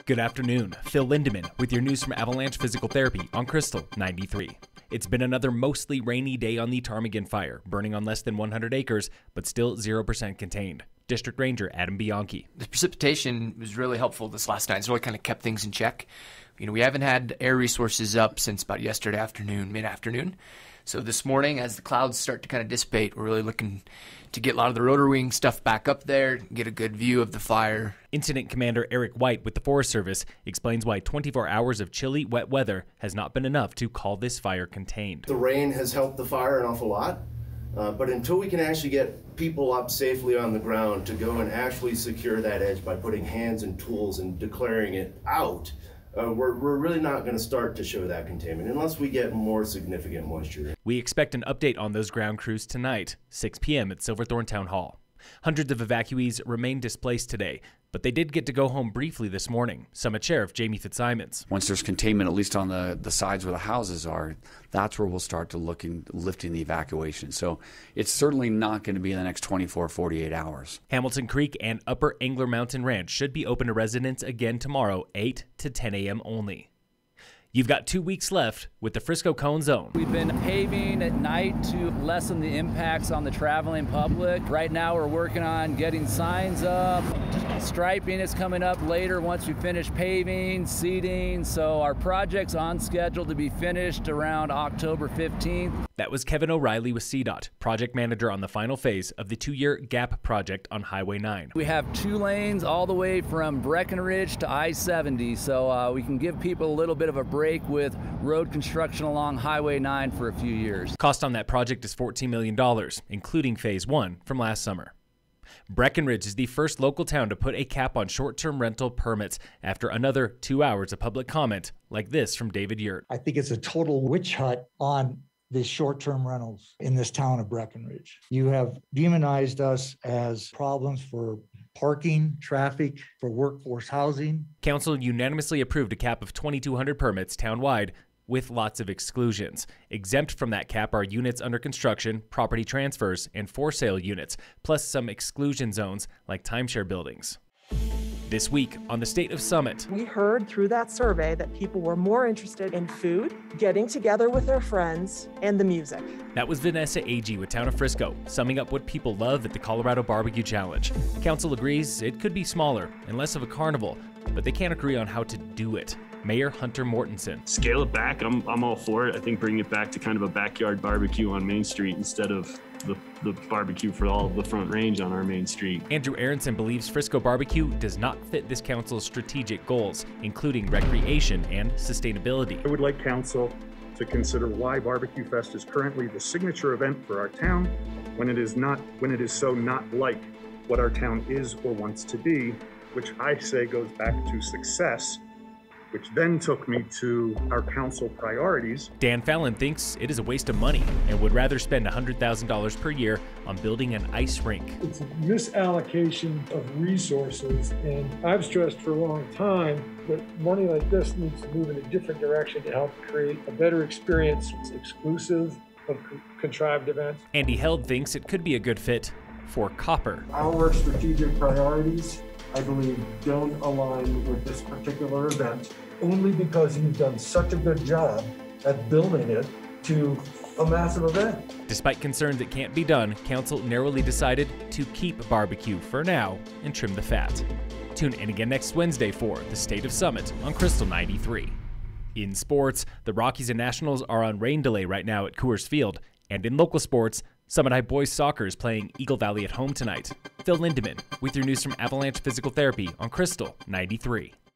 Good afternoon. Phil Lindeman with your news from Avalanche Physical Therapy on Crystal 93. It's been another mostly rainy day on the Ptarmigan fire, burning on less than 100 acres, but still 0% contained. District Ranger Adam Bianchi. The precipitation was really helpful this last night. It's really kind of kept things in check. We haven't had air resources up since about yesterday afternoon, mid-afternoon. So this morning, as the clouds start to kind of dissipate, we're really looking to get a lot of the rotor wing stuff back up there, get a good view of the fire. Incident Commander Eric White with the Forest Service explains why 24 hours of chilly, wet weather has not been enough to call this fire contained. The rain has helped the fire an awful lot, but until we can actually get people up safely on the ground to go and actually secure that edge by putting hands and tools and declaring it out, we're really not going to start to show that containment unless we get more significant moisture. We expect an update on those ground crews tonight, 6 p.m. at Silverthorne Town Hall. Hundreds of evacuees remain displaced today, but they did get to go home briefly this morning. Summit Sheriff Jamie Fitzsimons. Once there's containment, at least on the sides where the houses are, that's where we'll start to look in lifting the evacuation. So it's certainly not going to be in the next 24, 48 hours. Hamilton Creek and Upper Angler Mountain Ranch should be open to residents again tomorrow, 8 to 10 a.m. only. You've got 2 weeks left with the Frisco Cone Zone. We've been paving at night to lessen the impacts on the traveling public. Right now we're working on getting signs up. Striping is coming up later once we finish paving, seeding. So our project's on schedule to be finished around October 15th. That was Kevin O'Reilly with CDOT, project manager on the final phase of the 2-year GAP project on Highway 9. We have 2 lanes all the way from Breckenridge to I-70, so we can give people a little bit of a break with road construction along Highway 9 for a few years. Cost on that project is $14 million, including Phase 1 from last summer. Breckenridge is the first local town to put a cap on short-term rental permits after another 2 hours of public comment like this from David Yurt. I think it's a total witch hunt on the short-term rentals in this town of Breckenridge. You have demonized us as problems for parking, traffic, for workforce housing. Council unanimously approved a cap of 2,200 permits townwide with lots of exclusions. Exempt from that cap are units under construction, property transfers, and for sale units, plus some exclusion zones like timeshare buildings. This week on the State of Summit. We heard through that survey that people were more interested in food, getting together with their friends, and the music. That was Vanessa Agee with Town of Frisco, summing up what people love at the Colorado Barbecue Challenge. Council agrees it could be smaller and less of a carnival, but they can't agree on how to do it. Mayor Hunter Mortensen. Scale it back. I'm all for it. I think bring it back to kind of a backyard barbecue on Main Street instead of the barbecue for all of the Front Range on our main street. Andrew Aronson believes Frisco barbecue does not fit this council's strategic goals, including recreation and sustainability. I would like council to consider why Barbecue Fest is currently the signature event for our town when it is so not like what our town is or wants to be, which I say goes back to success, which then took me to our council priorities. Dan Fallon thinks it is a waste of money and would rather spend $100,000 per year on building an ice rink. It's a misallocation of resources, and I've stressed for a long time that money like this needs to move in a different direction to help create a better experience. It's exclusive of contrived events. Andy Held thinks it could be a good fit for Copper. Our strategic priorities, I believe, don't align with this particular event, only because you've done such a good job at building it to a massive event. Despite concerns it can't be done, council narrowly decided to keep barbecue for now and trim the fat. Tune in again next Wednesday for the State of Summit on Crystal 93. In sports, the Rockies and Nationals are on rain delay right now at Coors Field, and in local sports, Summit High Boys Soccer is playing Eagle Valley at home tonight. Phil Lindeman with your news from Avalanche Physical Therapy on Crystal 93.